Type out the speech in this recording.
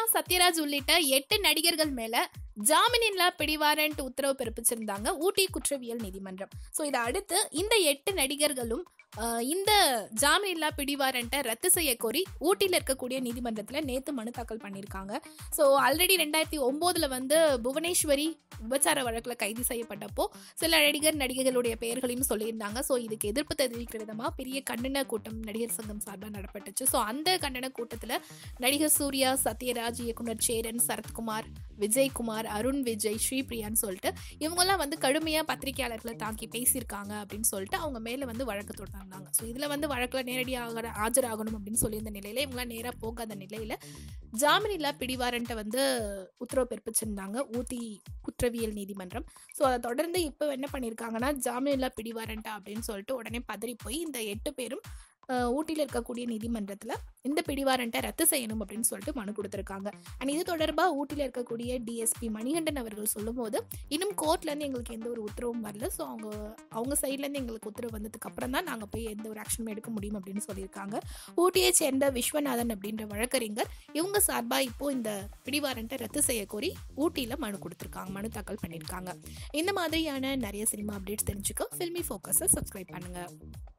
சத்யராஜ் உள்ளிட்ட 8 நடிகர்கள் மேல ஜாமீனில்லா பிடிவாரண்ட் உத்தரவு பிறப்பிச்சிருந்தாங்க ஊட்டி குற்றவியல் நீதிமன்றம். ஸோ இதை அடுத்து இந்த 8 நடிகர்களும் இந்த ஜாமீனில்லா பிடிவாரண்ட்டை ரத்து செய்ய கோரி ஊட்டியில் இருக்கக்கூடிய நீதிமன்றத்தில் நேற்று மனு தாக்கல் பண்ணியிருக்காங்க. ஸோ ஆல்ரெடி 2009 புவனேஸ்வரி விபச்சார வழக்கில் கைது செய்யப்பட்டப்போ சில நடிகர்களுடைய பெயர்களையும் சொல்லியிருந்தாங்க. ஸோ இதுக்கு எதிர்ப்பு தெரிவிக்கிற விதமாக பெரிய கண்டன கூட்டம் நடிகர் சங்கம் சார்பாக நடப்பட்டுச்சு. ஸோ அந்த கண்டன கூட்டத்தில் நடிகர் சூர்யா, சத்யராஜ், இயக்குனர் சேரன், சரத்குமார், விஜய்குமார், அருண் விஜய், ஸ்ரீபிரியான்னு சொல்லிட்டு இவங்கெல்லாம் கடுமையாக பத்திரிகையாளர்களை தாக்கி பேசியிருக்காங்க அப்படின்னு சொல்லிட்டு அவங்க மேலே வழக்கு தொடர்ந்தாங்க. ஸோ இதில் வழக்கில் நேரடியாக ஆஜராகணும் அப்படின்னு சொல்லியிருந்த நிலையில இவங்களாம் நேராக போகாத நிலையில ஜாமீனில்லா பிடிவாரண்ட்டை உத்தரவு பிறப்பிச்சிருந்தாங்க ஊட்டி குற்றவியல் நீதிமன்றம். ஸோ அதை தொடர்ந்து இப்போ என்ன பண்ணியிருக்காங்கன்னா ஜாமீனில்லா பிடிவாரண்டா அப்படின்னு சொல்லிட்டு உடனே பதறி போய் இந்த 8 பேரும் ஊட்டியில் இருக்கக்கூடிய நீதிமன்றத்தில் இந்த பிடிவாரண்ட்டை ரத்து செய்யணும் அப்படின்னு சொல்லிட்டு மனு கொடுத்துருக்காங்க. அண்ட் இது தொடர்பாக ஊட்டியில் இருக்கக்கூடிய டிஎஸ்பி மணிகண்டன் அவர்கள் சொல்லும் போது இன்னும் கோர்ட்லேருந்து எங்களுக்கு எந்த ஒரு உத்தரவும் வரல. ஸோ அவங்க சைட்லேருந்து எங்களுக்கு உத்தரவு வந்ததுக்கு அப்புறம் தான் நாங்கள் போய் எந்த ஒரு ஆக்ஷனும் எடுக்க முடியும் அப்படின்னு சொல்லியிருக்காங்க. ஊட்டியை சேர்ந்த விஸ்வநாதன் அப்படின்ற வழக்கறிஞர் இவங்க சார்பாக இப்போ இந்த பிடிவாரண்ட்டை ரத்து செய்ய கோரி ஊட்டியில் மனு தாக்கல் பண்ணியிருக்காங்க. இந்த மாதிரியான நிறைய சினிமா அப்டேட்ஸ் தெரிஞ்சுக்க ஃபில்மி ஃபோக்கஸை சப்ஸ்கிரைப் பண்ணுங்கள்.